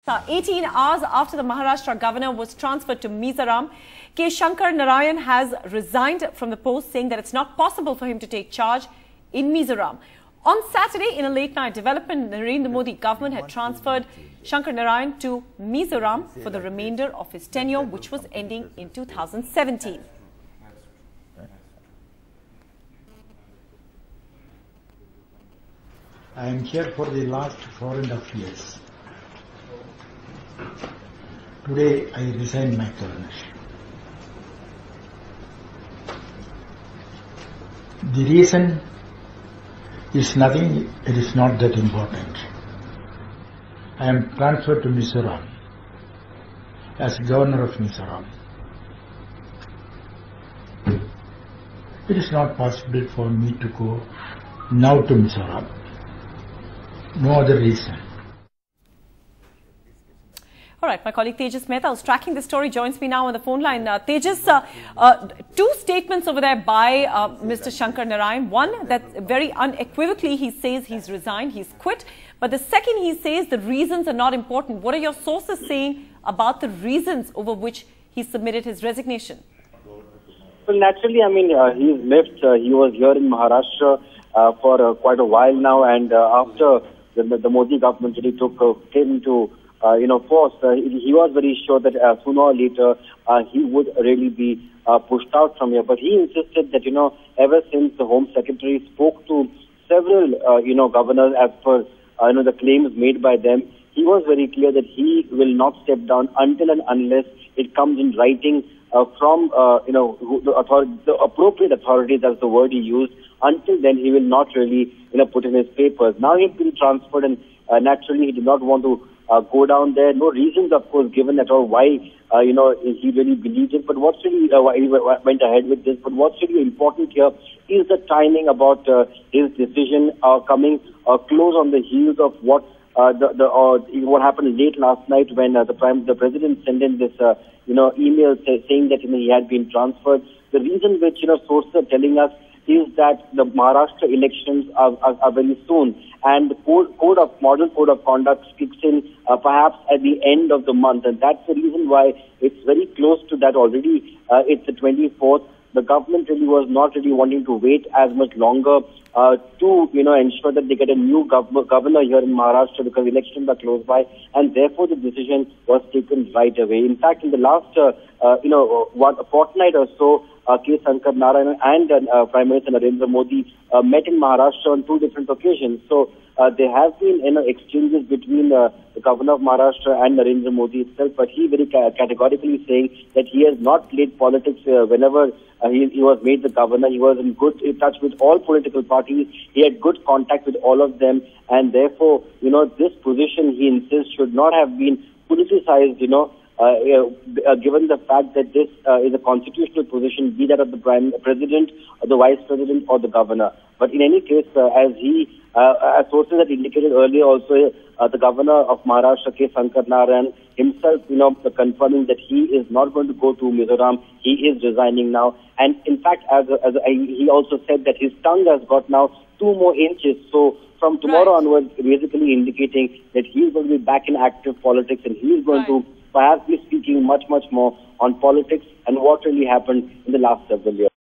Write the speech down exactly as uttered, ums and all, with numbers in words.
Now, eighteen hours after the Maharashtra governor was transferred to Mizoram, K. Shankar Narayan has resigned from the post, saying that it's not possible for him to take charge in Mizoram. On Saturday, in a late-night development, the Narendra Modi government had transferred Shankar Narayan to Mizoram for the remainder of his tenure, which was ending in two thousand seventeen. I am here for the last four and a half years. Today I resign my governorship. The reason is nothing, it is not that important. I am transferred to Mizoram as governor of Mizoram. It is not possible for me to go now to Mizoram. No other reason. All right, my colleague Tejas Mehta, who's tracking the story, joins me now on the phone line. Uh, Tejas, uh, uh, two statements over there by uh, Mister Shankar Narayan. One, that very unequivocally he says he's resigned, he's quit. But the second, he says the reasons are not important. What are your sources saying about the reasons over which he submitted his resignation? Well, naturally, I mean, uh, he's left. Uh, he was here in Maharashtra uh, for uh, quite a while now, and uh, after the, the Modi government really took uh, came into Uh, you know, force, uh, he, he was very sure that uh, sooner or later uh, he would really be uh, pushed out from here. But he insisted that, you know, ever since the Home Secretary spoke to several, uh, you know, governors as per, uh, you know, the claims made by them, he was very clear that he will not step down until and unless it comes in writing uh, from, uh, you know, the, authority, the appropriate authorities, that's the word he used. Until then, he will not really, you know, put in his papers. Now he's been transferred, and uh, naturally he did not want to Uh, go down there. No reasons, of course, given at all why, uh, you know, he really believes it. But what's really, uh, why he went ahead with this. But what's really important here is the timing about uh, his decision uh, coming uh, close on the heels of what uh, the, the uh, what happened late last night when uh, the prime the president sent in this, uh, you know, email say, saying that, you know, he had been transferred. The reason which, you know, sources are telling us is that the Maharashtra elections are, are, are very soon, and the code, code of model code of conduct kicks in uh, perhaps at the end of the month, and that's the reason why it's very close to that already. Uh, it's the twenty-fourth. The government really was not really wanting to wait as much longer uh, to, you know, ensure that they get a new gov- governor here in Maharashtra, because elections are close by, and therefore the decision was taken right away. In fact, in the last, uh, uh, you know, one a fortnight or so, Uh, K. Shankar Narayan and uh, Prime Minister Narendra Modi uh, met in Maharashtra on two different occasions. So uh, there have been, you know, exchanges between uh, the governor of Maharashtra and Narendra Modi itself, but he very ca- categorically saying that he has not played politics uh, whenever uh, he, he was made the governor. He was in good in touch with all political parties. He had good contact with all of them, and therefore, you know, this position, he insists, should not have been politicized, you know, Uh, uh, given the fact that this uh, is a constitutional position, be that of the prime president, or the vice president, or the governor. But in any case, uh, as he, uh, as sources had indicated earlier, also uh, the governor of Maharashtra, K. Shankar Narayan, himself, you know, confirming that he is not going to go to Mizoram. He is resigning now, and in fact, as, a, as a, he also said that his tongue has got now two more inches. So from tomorrow right. onwards, basically indicating that he is going to be back in active politics, and he is going right. to perhaps be speaking much, much more on politics and what really happened in the last several years.